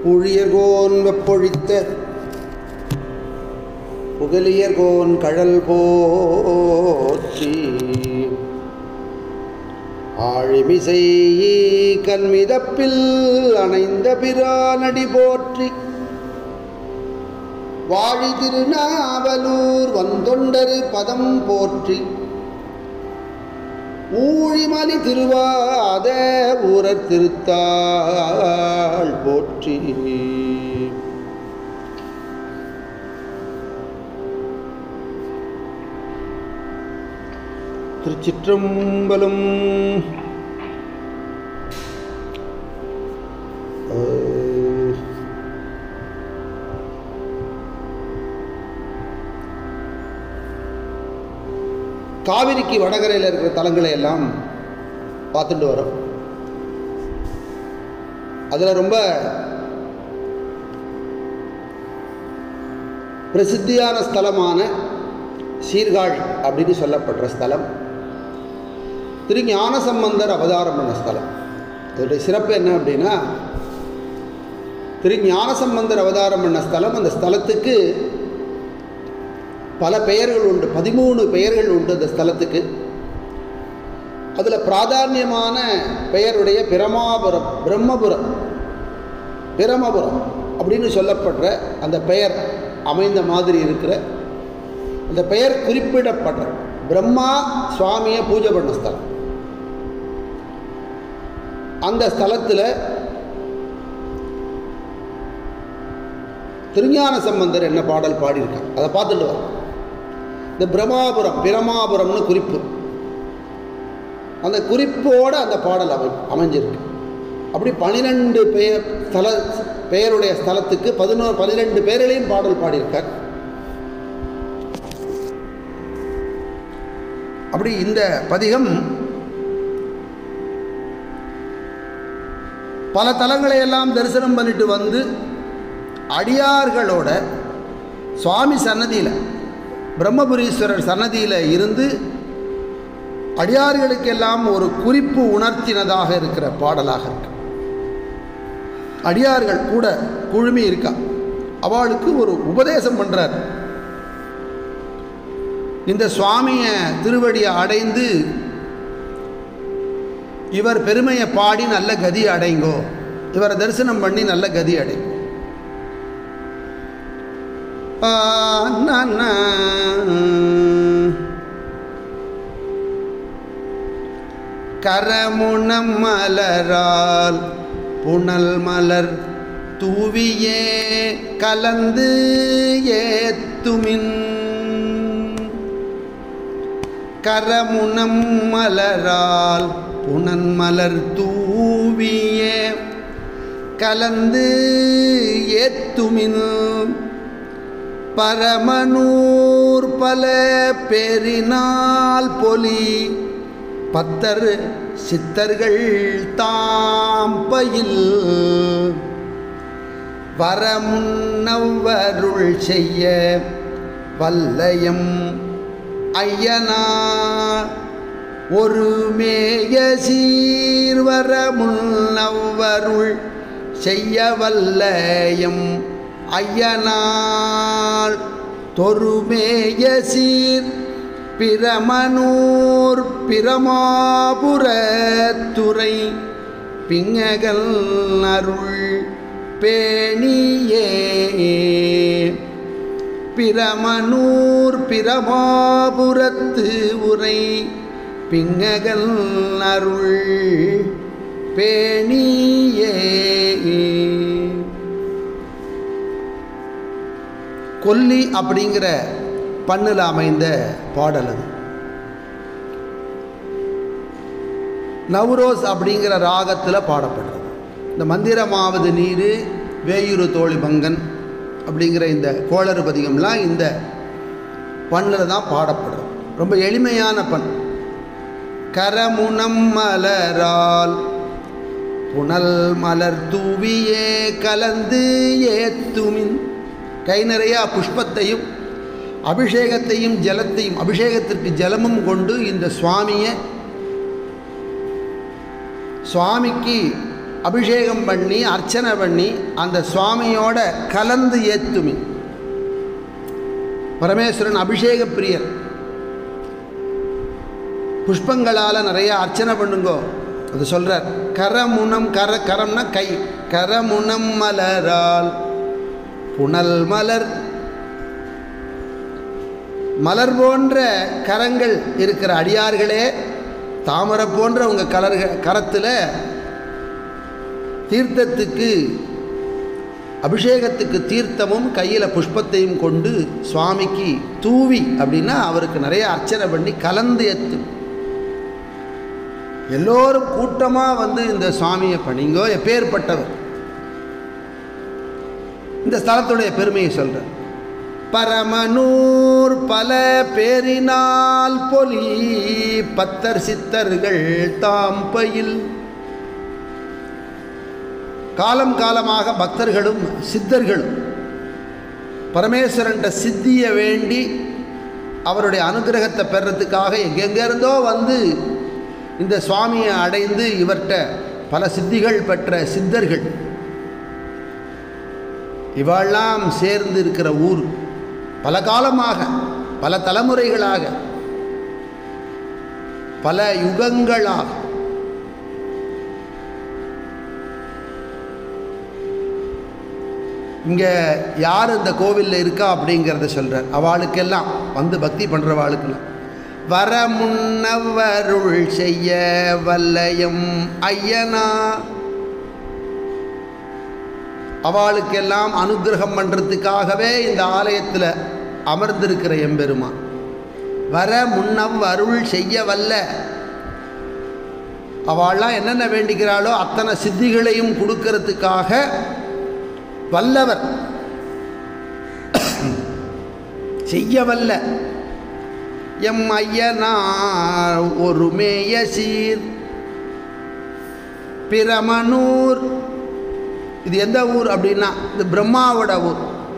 புழியர்கோன் வெப்பொழித்த புகலியர்கோன் கழல் போற்றி ஆழிமிசை கண்மிதப்பில் அணைந்த பிரானடி போற்றி வாழி திருநாவலூர் வந்தொண்டரு பதம் போற்றி ஊழிமலி திருவாத ஊரர் திருத்தாள் போற்றி திருச்சிற்றம்பலம். காவிரிக்கு வடகரையில் இருக்கிற தலங்களை எல்லாம் பார்த்துட்டு வரோம். அதில் ரொம்ப பிரசித்தியான ஸ்தலமான சீர்காழி அப்படின்னு சொல்லப்படுற ஸ்தலம் திருஞானசம்பந்தர் அவதாரம் பண்ண ஸ்தலம். அதோடைய சிறப்பு என்ன அப்படின்னா, திருஞானசம்பந்தர் அவதாரம் பண்ண ஸ்தலம். அந்த ஸ்தலத்துக்கு பல பெயர்கள் உண்டு, 13 பெயர்கள் உண்டு அந்த ஸ்தலத்துக்கு. அதில் பிராதான்யமான பெயருடைய பிரமாபுரம், பிரமபுரம் அப்படின்னு சொல்லப்படுற அந்த பெயர் அமைந்த மாதிரி இருக்கிற அந்த பெயர் குறிப்பிடப்படுற பிரம்மா சுவாமியை பூஜை பண்ண ஸ்தலம். அந்த ஸ்தலத்தில் திருஞான சம்பந்தர் என்ன பாடல் பாடியிருக்கார் அதை பார்த்துட்டு வரோம். இந்த பிரமாபுரம்னு குறிப்பு, அந்த குறிப்போடு அந்த பாடல் அமைஞ்சிருக்கு. அப்படி 12 பெயருடைய ஸ்தலத்துக்கு 12 பேர்களையும் பாடல் பாடியிருக்கார். அப்படி இந்த பதிகம் பல தலங்களை எல்லாம் தரிசனம் பண்ணிட்டு வந்து அடியார்களோட சுவாமி சன்னதியில், பிரம்மபுரீஸ்வரர் சன்னதியில் இருந்து அடியார்களுக்கெல்லாம் ஒரு குறிப்பு உணர்த்தினதாக இருக்கிற பாடலாக இருக்கு. அடியார்கள் கூட குழுமி இருக்கா, அவளுக்கு ஒரு உபதேசம் பண்ணுறார். இந்த சுவாமிய திருவடியை அடைந்து இவர் பெருமையை பாடி நல்ல கதி அடைங்கோ, இவரை தரிசனம் பண்ணி நல்ல கதி அடைங்கோ. கரமுனம் மலரால் புனல் மலர் தூவியே கலந்து ஏத்துமின். கரமுனம் மலரால் புனன் மலர் தூவியே கலந்து ஏத்துமின். பரமனூர் பல பெரினால் பொலி பத்தர் சித்தர்கள் தாம்பயில் வரமுன்னவருள் செய்ய வல்லயம் ஐயனா ஒரு மேய சீர்வரமுன்னவருள் செய்ய வல்லயம் ஐயனாள் தொருமேய சீர் பிரமனூர் பிரமாபுரத்துறை பிங்ககல் அருள் பேணியே. பிரமனூர் பிரமாபுரத்து உரை பிங்ககல் அருள் பேணியே. கொல்லி அப்படிங்கிற பண்ணில் அமைந்த பாடல் அது. நவ்ரோஸ் அப்படிங்கிற ராகத்தில் பாடப்படுறது. இந்த மந்திரமாவது நீர் வேயுறு தோழி பங்கன் அப்படிங்கிற இந்த கோளறு பதிகம்லாம் இந்த பண்ணில் தான் பாடப்படுறது. ரொம்ப எளிமையான பண். கரமுனம் மலரால் புனல் மலர் தூவியே கலந்து ஏத்துமின். கை நிறையா புஷ்பத்தையும் அபிஷேகத்தையும் ஜலத்தையும், அபிஷேகத்திற்கு ஜலமும் கொண்டு இந்த சுவாமிக்கு அபிஷேகம் பண்ணி அர்ச்சனை பண்ணி அந்த சுவாமியோட கலந்து ஏத்துமி. பரமேஸ்வரன் அபிஷேக பிரியர். புஷ்பங்களால் நிறைய அர்ச்சனை பண்ணுங்கோ. அது சொல்கிறார். கரமுனம் கரம்னா கை. கரமுனம் மலரால் புனல் மலர். மலர் போன்ற கரங்கள் இருக்கிற அடியார்களே, தாமரை போன்ற உங்கள் கரத்தில் தீர்த்தத்துக்கு அபிஷேகத்துக்கு தீர்த்தமும் கையில் புஷ்பத்தையும் கொண்டு சுவாமிக்கு தூவி அப்படின்னா அவருக்கு நிறைய அர்ச்சனை பண்ணி கலந்து ஏத்து. எல்லோரும் கூட்டமாக வந்து இந்த சுவாமியை பணிங்கோ. எப்பேற்பட்டவர். இந்த ஸ்தலத்துடைய பெருமையை சொல்கிறார். பரமனூர் பல பேரினால் பொலி பத்தர் சித்தர்கள் தாம்பயில். காலம் காலமாக பக்தர்களும் சித்தர்களும் பரமேஸ்வரன்ட்ட சித்தியை வேண்டி அவருடைய அனுகிரகத்தை பெறத்துக்காக எங்கெங்கிருந்தோ வந்து இந்த சுவாமியை அடைந்து இவர்கிட்ட பல சித்திகள் பெற்ற சித்தர்கள் இவெல்லாம் சேர்ந்து இருக்கிற ஊர். பல காலமாக, பல தலைமுறைகளாக, பல யுகங்களாக இங்கே யார் இந்த கோவிலில் இருக்கா அப்படிங்கிறத சொல்கிறார். அவளுக்கெல்லாம் வந்து பக்தி பண்ணுறவாளுக்கெல்லாம் வர முன்னவருள் செய்ய வல்லயம் ஐயனா. அவளுக்கெல்லாம் அனுகிரகம் பண்ணுறதுக்காகவே இந்த ஆலயத்தில் அமர்ந்திருக்கிற எம்பெருமான். வர முன்னவருள் செய்ய வல்ல. அவள்லாம் என்னென்ன வேண்டிக்கிறாளோ அத்தனை சித்திகளையும் கொடுக்கறதுக்காக வல்லவர், செய்ய வல்ல எம் ஐயனார் ஒரு மேய சீர் பிரமனூர். இது எந்த ஊர் அப்படின்னா இது பிரம்மாவோட ஊர்.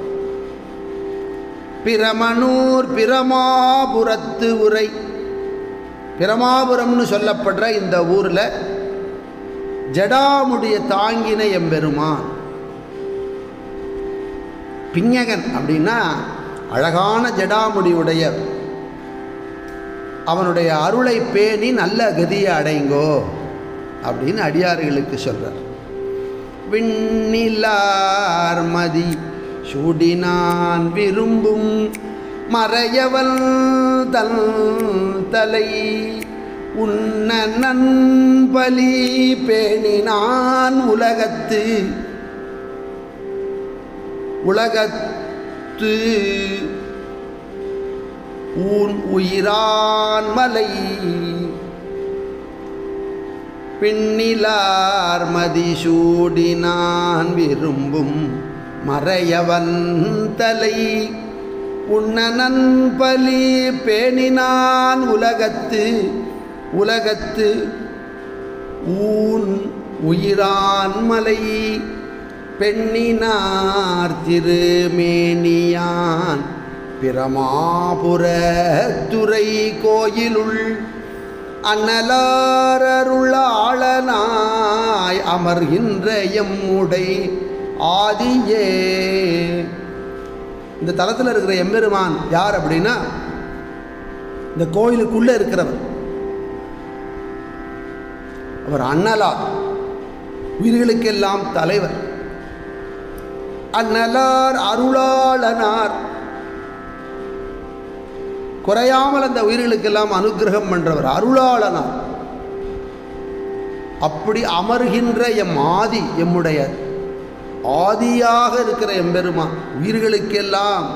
பிரமனூர் பிரமாபுரத்து உரை. பிரமாபுரம்னு சொல்லப்படுற இந்த ஊரில் ஜடாமுடிய தாங்கின எம்பெருமான். பிஞகன் அப்படின்னா அழகான ஜடாமுடியுடைய. அவனுடைய அருளை பேணி நல்ல கதியை அடைங்கோ அப்படின்னு அடியார்களுக்கு சொல்கிறார். விண்ணிலார் மதி சூடினான் விரும்பும் மறையவன் தன் தலை உன்ன நண்பலி பேணினான் உலகத்து ஊன் உயிரான் மலை. பின்னிலார் மதிசூடினான் விரும்பும் மறையவன் தலை உண்ணனன் பலி பேணினான் உலகத்து ஊன் உயிரான் மலை. பெண்ணினார் திருமேனியான் பிரமாபுரத்துறை கோயிலுள் அண்ணலாரருளாளனாய் அமர்கின்ற எம்முடை ஆதியே. இந்த தலத்தில் இருக்கிற எம்பெருமான் யார் அப்படின்னா இந்த கோயிலுக்குள்ளே இருக்கிறவர். அவர் அண்ணலார், உயிர்களுக்கெல்லாம் தலைவர். அண்ணலார் அருளாளனார், குறையாமல் அந்த உயிர்களுக்கெல்லாம் அனுகிரகம் பண்றவர் அருளாளனார். அப்படி அமர்கின்ற எம் ஆதி, எம்முடைய ஆதியாக இருக்கிற எம்பெருமான், உயிர்களுக்கெல்லாம்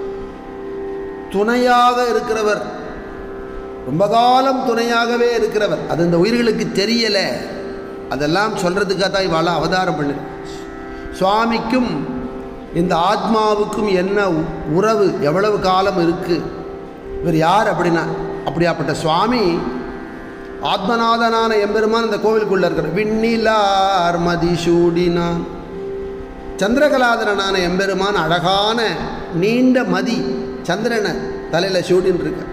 துணையாக இருக்கிறவர், ரொம்ப காலம் துணையாகவே இருக்கிறவர். அது இந்த உயிர்களுக்கு தெரியலை. அதெல்லாம் சொல்கிறதுக்காக தான் இவாள அவதாரம் பண்ணு. சுவாமிக்கும் இந்த ஆத்மாவுக்கும் என்ன உறவு, எவ்வளவு காலம் இருக்குது, இவர் யார் அப்படின்னா அப்படியாப்பட்ட சுவாமி ஆத்மநாதனான எம்பெருமான் இந்த கோவிலுக்குள்ளே இருக்கிறார். விண்ணிலார் மதிசூடினான், சந்திரகலாதரனான எம்பெருமான் அழகான நீண்ட மதி சந்திரனை தலையில் சூடின்னு இருக்க.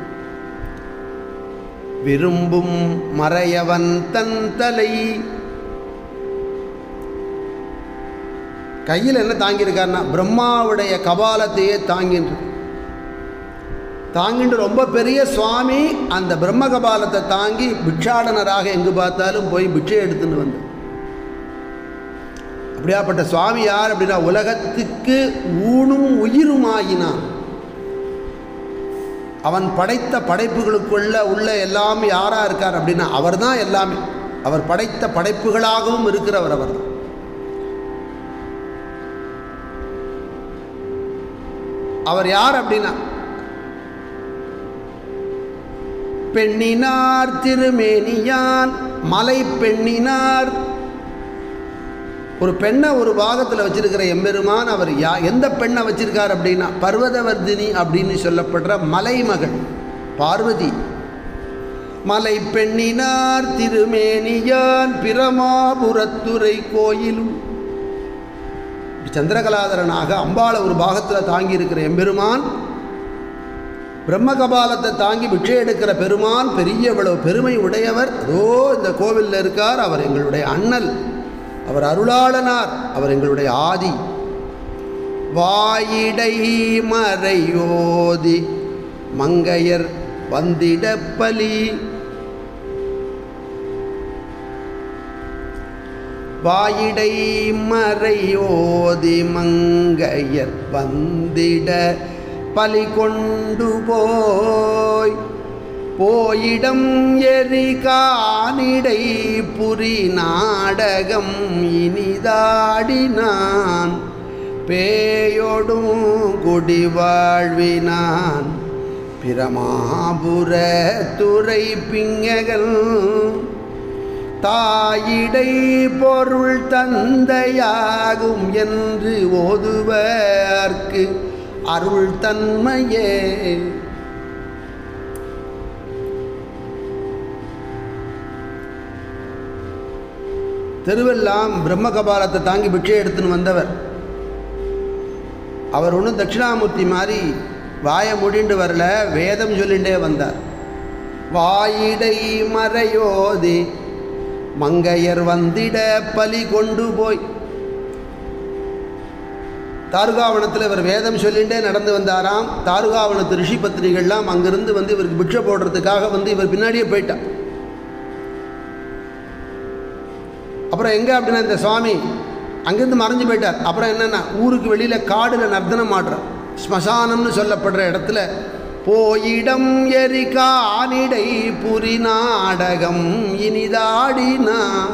விரும்பும் மறையவன் தன் தலை, கையில் என்ன தாங்கியிருக்காருன்னா பிரம்மாவுடைய கபாலத்தையே தாங்கின்று ரொம்ப பெரிய சுவாமி அந்த பிரம்ம கபாலத்தை தாங்கி பிட்சாடனராக எங்கு பார்த்தாலும் போய் பிட்சை எடுத்துன்னு வந்து. அப்படியாப்பட்ட சுவாமி யார் அப்படின்னா உலகத்துக்கு ஊனும் உயிருமாயினான். அவன் படைத்த படைப்புகளுக்குள்ள உள்ள எல்லாம் யாரா இருக்கார் அப்படின்னா அவர் தான் எல்லாமே. அவர் படைத்த படைப்புகளாகவும் இருக்கிறவர் அவர் தான். அவர் யார் அப்படின்னா பெண்ணினார் திருமேனியான் மலை பெண்ணினார். ஒரு பெண்ணை ஒரு பாகத்தில் வச்சிருக்கிற எம்பெருமான் அவர் எந்த பெண்ணை வச்சிருக்கார் அப்படின்னா பர்வதவர்தினி அப்படின்னு சொல்லப்படுற மலைமகள் பார்வதி. மலை பெண்ணினார் திருமேனியான் பிரமாபுரத்துறை கோயிலும். சந்திரகலாதரனாக அம்பாளை ஒரு பாகத்தில் தாங்கி இருக்கிற எம்பெருமான், பிரம்மகபாலத்தை தாங்கி பிட்சை எடுக்கிற பெருமான், பெரிய இவ்வளவு பெருமை உடையவர். அதோ இந்த கோவிலில் இருக்கார். அவர் எங்களுடைய அண்ணல், அவர் அருளாளனார், அவர் எங்களுடைய ஆதி. வாயிடை மறையோதி மங்கையர் வந்திடப்பலி. வாயிடை மறையோதி மங்கையர் வந்திட பலி கொண்டு போயிடம் எரி காணிடை புரி நாடகம் இனிதாடினான். பேயோடும் குடிவாழ்வினான் பிரமாபுர துறை பிங்ககன். தாயிடை பொருள் தந்தையாகும் என்று ஓதுவர்க்கு அருள் தன்மையே. தெருவெல்லாம் பிரம்ம கபாலத்தை தாங்கி பிட்சை எடுத்துன்னு வந்தவர். அவர் ஒன்றும் தட்சிணாமூர்த்தி மாதிரி வாயை முடிண்டு வரல, வேதம் சொல்லிண்டே வந்தார். வாயிடை மறையோதி மங்கையர் வந்திட பலி கொண்டு தாருகாவனத்தில் இவர் வேதம் சொல்லிகிட்டே நடந்து வந்தாராம். தாருகாவனத்து ரிஷி பத்திரிகள்லாம் அங்கிருந்து வந்து இவருக்கு பிட்சை போடுறதுக்காக வந்து இவர் பின்னாடியே போயிட்டான். அப்புறம் எங்கே அப்படின்னா இந்த சுவாமி அங்கேருந்து மறைஞ்சு போயிட்டார். அப்புறம் என்னென்னா ஊருக்கு வெளியில் காடில் நர்த்தனம் ஆடுறார். ஸ்மசானம்னு சொல்லப்படுற இடத்துல போயிடம் எரி காணிடை புரி நாடகம் இனிதாடினான்.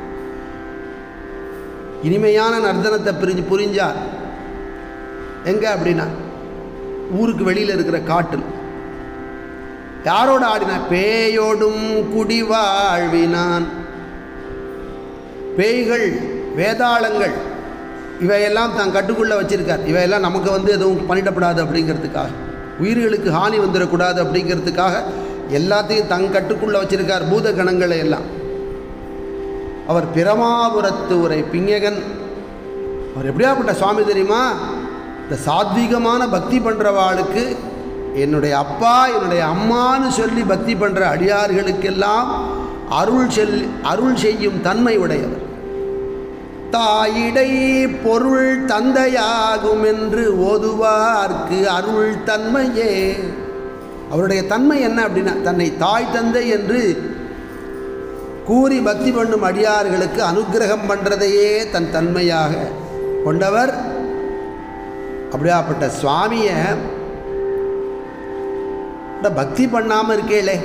இனிமையான நர்த்தனத்தை புரிஞ்சார். எங்கே அப்படின்னா ஊருக்கு வெளியில் இருக்கிற காட்டில். யாரோட ஆடினா? பேயோடும் குடிவாழ்வினான். பேய்கள், வேதாளங்கள் இவையெல்லாம் தான் கட்டுக்குள்ளே வச்சிருக்கார். இவையெல்லாம் நமக்கு வந்து எதுவும் பண்ணிடப்படாது அப்படிங்கிறதுக்காக, உயிர்களுக்கு ஹானி வந்துடக்கூடாது அப்படிங்கிறதுக்காக எல்லாத்தையும் தங் கட்டுக்குள்ளே வச்சிருக்கார், பூத கணங்களை எல்லாம். அவர் பிரமாபுரத்து உரை பிங்ககன். அவர் எப்படியாப்பட்ட சுவாமி தெரியுமா? இந்த சாத்வீகமான பக்தி பண்ணுறவாளுக்கு என்னுடைய அப்பா என்னுடைய அம்மான்னு சொல்லி பக்தி பண்ணுற அடியார்களுக்கெல்லாம் அருள் செய்யும் தன்மை உடையவர். தாயிடை பொருள் தந்தையாகும் என்று ஓதுவார்க்கு அருள் தன்மையே. அவருடைய தன்மை என்ன அப்படின்னா தன்னை தாய் தந்தை என்று கூறி பக்தி பண்ணும் அடியார்களுக்கு அனுக்கிரகம் பண்ணுறதையே தன் தன்மையாக கொண்டவர். அப்படியாப்பட்ட சுவாமியை பக்தி பண்ணாமல் இருக்கேளே.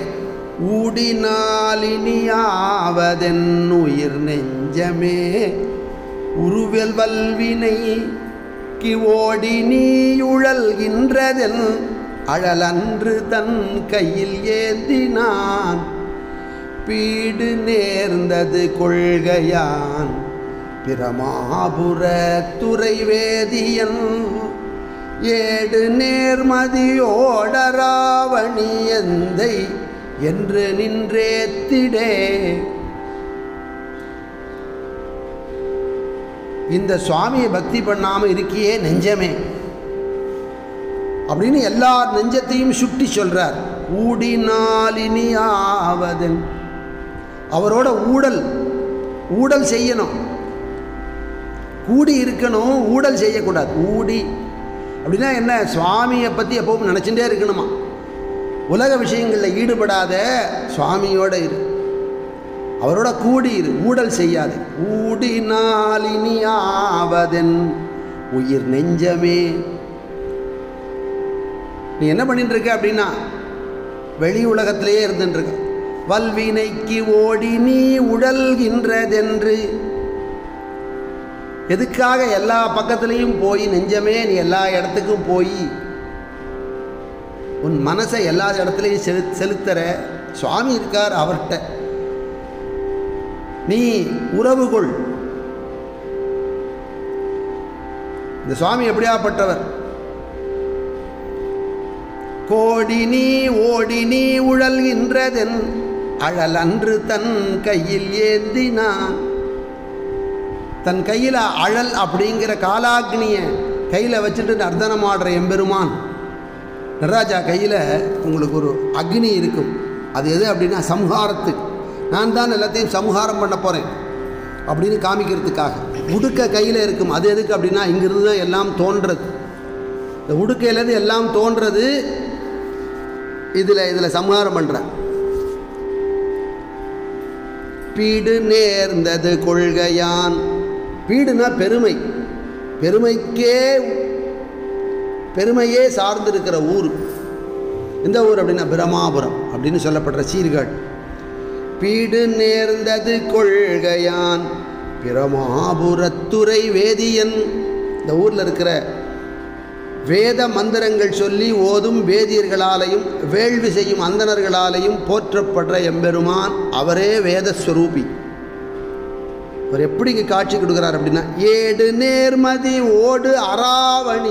ஊடினாலினியாவதென் உயிர் நெஞ்சமே உருவல் வல்வினை ஓடி நீயுழல்கின்றதென் அழலன்று தன் கையில் ஏந்தினான். பீடு நேர்ந்தது கொள்கையான் பிரமாபுர துறை வேதியன். ஏடு நேர்மதியோடராவணி எந்தை என்று நின்றேத்திடே. இந்த சுவாமியை பக்தி பண்ணாமல் இருக்கியே நெஞ்சமே அப்படின்னு எல்லார் நெஞ்சத்தையும் சுட்டி சொல்றார். ஊடினாலினி ஆவதன். அவரோட ஊடல் செய்யணும். கூடி இருக்கணும், ஊடல் செய்யக்கூடாது. ஊடி அப்படின்னா என்ன? சுவாமியை பற்றி எப்பவும் நினச்சிட்டே இருக்கணுமா. உலக விஷயங்களில் ஈடுபடாத, சுவாமியோட இரு, அவரோட கூடி இரு, ஊடல் செய்யாது. ஊடினாலினியாவதென் உயிர் நெஞ்சமே. நீ என்ன பண்ணிட்டு இருக்க அப்படின்னா வெளி உலகத்திலேயே இருந்துட்டு வல்வினைக்கு ஓடி நீ உடல்கின்றதென்று. எதுக்காக எல்லா பக்கத்துலேயும் போய் நெஞ்சமே நீ எல்லா இடத்துக்கும் போய் உன் மனசை எல்லா இடத்துலையும் செலுத்துற? சுவாமி இருக்கார், அவர்கிட்ட நீ உறவு கொள். இந்த சுவாமி எப்படியாப்பட்டவர்? கோடி நீ ஓடி நீ உழல்கின்றதென் அழல் அன்று தன் கையில் ஏந்தினான். தன் கையில் அழல் அப்படிங்கிற காலாக்னியை கையில் வச்சுட்டு நர்த்தனம் ஆடுற எம்பெருமான் நடராஜா கையில் உங்களுக்கு ஒரு அக்னி இருக்கும். அது எது அப்படின்னா சம்ஹாரத்துக்கு. நான் தான் எல்லாத்தையும் சம்ஹாரம் பண்ண போகிறேன் அப்படின்னு காமிக்கிறதுக்காக உடுக்க கையில் இருக்கும். அது எதுக்கு அப்படின்னா இங்கிருந்து தான் எல்லாம் தோன்றது. இந்த உடுக்கையிலேருந்து எல்லாம் தோன்றது. இதில் சம்ஹாரம் பண்ணுறேன். பீடு நேர்ந்தது கொள்கையான். பீடுனா பெருமை. பெருமையே சார்ந்திருக்கிற ஊர். இந்த ஊர் அப்படின்னா பிரமாபுரம் அப்படின்னு சொல்லப்படுற சீர்காழி. பீடு நேர்ந்தது கொள்கையான் பிரமாபுரத்துறை வேதியன். இந்த ஊரில் இருக்கிற வேத மந்திரங்கள் சொல்லி ஓதும் வேதியர்களாலையும் வேள்வி செய்யும் அந்தணர்களாலையும் போற்றப்படுற எம்பெருமான் அவரே வேதஸ்வரூபி. அவர் எப்படி காட்சி கொடுக்குறார் அப்படின்னா ஏடு நேர்மதி ஓடு அராவணி.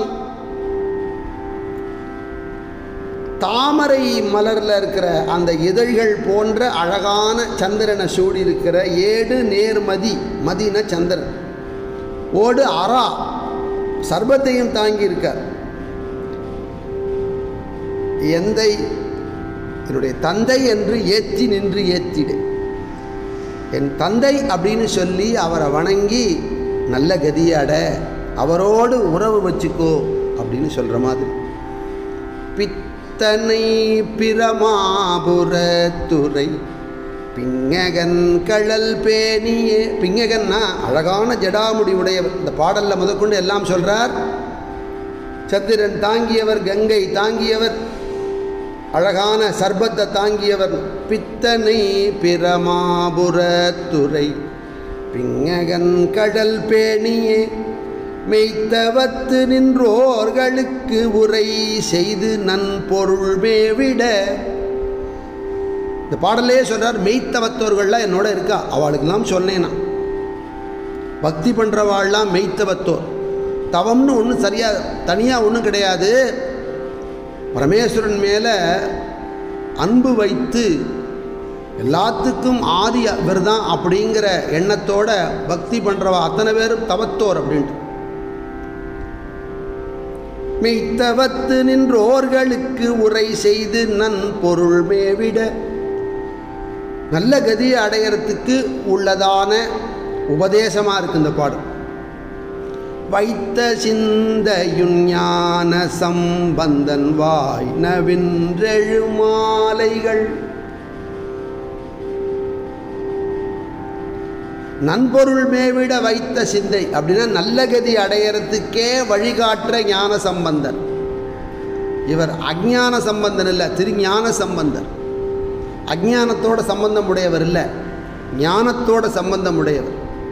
தாமரை மலரில் இருக்கிற அந்த இதழ்கள் போன்ற அழகான சந்திரனை சூடி இருக்கிற ஏடு நேர்மதி. மதின சந்திரன். ஓடு அரா சர்பத்தையும் தாங்கி இருக்கார். எந்தை என்னுடைய தந்தை என்று ஏற்றி நின்று ஏற்றிடு. என் தந்தை அப்படின்னு சொல்லி அவரை வணங்கி நல்ல கதியாட, அவரோடு உறவு வச்சுக்கோ அப்படின்னு சொல்கிற மாதிரி. பித்தனை பிரமாபுரத்துறை பிங்ககன் கழல் பேணியே. பிங்ககன்னா அழகான ஜடாமுடி உடையவர். இந்த பாடலில் முதற்கொண்டு எல்லாம் சொல்கிறார். சந்திரன் தாங்கியவர், கங்கை தாங்கியவர், அழகான சர்பத்தை தாங்கியவர். பித்தனை பிரமாபுரத்துறை பிங்ககன் கடல் பேணியே மெய்த்தவத்து நின்றோர்களுக்கு உரை செய்து நன்பொருள் மேவிட. இந்த பாடலே சொல்றார், மெய்த்தவத்தோர்கள்லாம் என்னோட இருக்கா, அவளுக்கெல்லாம் சொன்னேன்னா. பக்தி பண்ணுறவாள்லாம் மெய்த்தவத்தோர். தவம்னு ஒன்றும் சரியாக தனியாக ஒன்றும் கிடையாது. பரமேஸ்வரன் மேலே அன்பு வைத்து எல்லாத்துக்கும் ஆதி இவர் தான் அப்படிங்கிற எண்ணத்தோட பக்தி பண்ணுறவா அத்தனை பேரும் தவத்தோர் அப்படின்ட்டு. மெய்த்தவத்து நின்றோர்களுக்கு உரை செய்து நன் பொருள் மேவிட. நல்ல கதியை அடையறதுக்கு உள்ளதான உபதேசமாக இருக்கு இந்த பாடல். வைத்த சிந்தையுன் ஞான சம்பந்தன் வாய் நவின்றெழு மாலைகள். நன்பொருள் மேவிட வைத்த சிந்தை அப்படின்னா நல்ல கதி அடையறதுக்கே வழிகாட்டுற ஞான சம்பந்தன். இவர் அஞ்ஞான சம்பந்தன் இல்லை, திருஞான சம்பந்தர். அஞ்ஞானத்தோட சம்பந்தம் உடையவர் இல்லை, ஞானத்தோட சம்பந்தம் உடையவர்.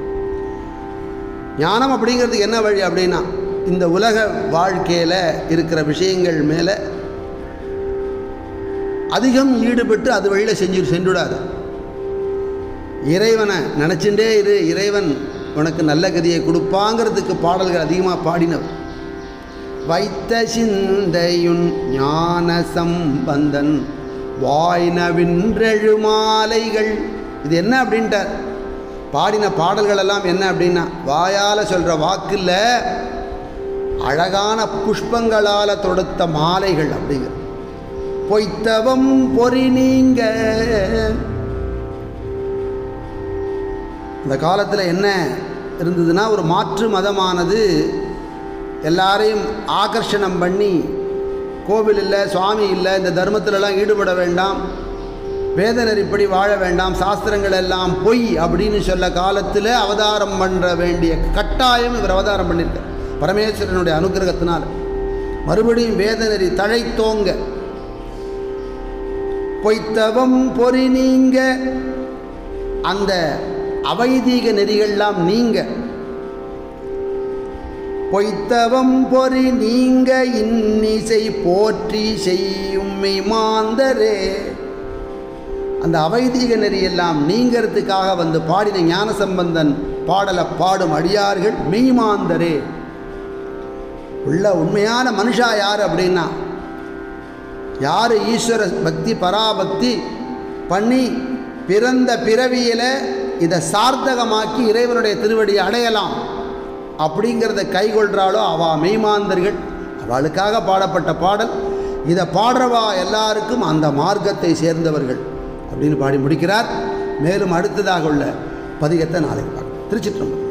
ஞானம் அப்படிங்கிறதுக்கு என்ன வழி அப்படின்னா இந்த உலக வாழ்க்கையில் இருக்கிற விஷயங்கள் மேலே அதிகம் ஈடுபட்டு அது வழியில் சென்றுடாது. இறைவனை நினச்சிட்டே இரு, இறைவன் உனக்கு நல்ல கதியை கொடுப்பாங்கிறதுக்கு பாடல்கள் அதிகமாக பாடினவர். வைத்த சிந்தையுன் ஞான சம்பந்தன் வாய்னவின்றெழு மாலைகள். இது என்ன அப்படின்ட்டார். பாடின பாடல்கள் எல்லாம் என்ன அப்படின்னா வாயால் சொல்கிற வாக்கில் அழகான புஷ்பங்களால் தொடுத்த மாலைகள் அப்படிங்கிற. பொய்த்தவம் பொறி நீங்க. இந்த காலத்தில் என்ன இருந்ததுன்னா ஒரு மாற்று மதமானது எல்லாரையும் ஆகர்ஷணம் பண்ணி கோவில் இல்லை, சுவாமி இல்லை, இந்த தர்மத்திலலாம் ஈடுபட வேண்டாம், வேத நெறிப்படி வாழ வேண்டாம், சாஸ்திரங்கள் எல்லாம் பொய் அப்படின்னு சொல்ல காலத்தில் அவதாரம் பண்ணுற வேண்டிய கட்டாயம் இவர் அவதாரம் பண்ணியிருக்கார். பரமேஸ்வரனுடைய அனுகிரகத்தினால் மறுபடியும் வேத நெறி தழைத்தோங்க, பொய்த்தவம் பொறி நீங்க, அந்த அவைதீக நெறிகள்லாம் நீங்க, பொய்த்தவம் பொறி நீங்க இன்னிசை போற்றி செய்யும் மெய்மாந்தரே. அந்த அவைதீக நெறியெல்லாம் நீங்கிறதுக்காக வந்து பாடின ஞானசம்பந்தன் பாடலை பாடும் அடியார்கள் மெய்மாந்தரே. உள்ள உண்மையான மனுஷா யார் அப்படின்னா, யார் ஈஸ்வர பக்தி பராபக்தி பண்ணி பிறந்த பிறவியில் இதை சார்த்தகமாக்கி இறைவனுடைய திருவடியை அடையலாம் அப்படிங்கிறத கைகொள்கிறாளோ அவா மெய்மாந்தர்கள். அவளுக்காக பாடப்பட்ட பாடல். இதை பாடுறவா எல்லாருக்கும் அந்த மார்க்கத்தை சேர்ந்தவர்கள் அப்படின்னு பாடி முடிக்கிறார். மேலும் அடுத்ததாக உள்ள பதிகத்தை நாளைக்கு பார்க்கலாம். திருச்சிற்றம்பலம்.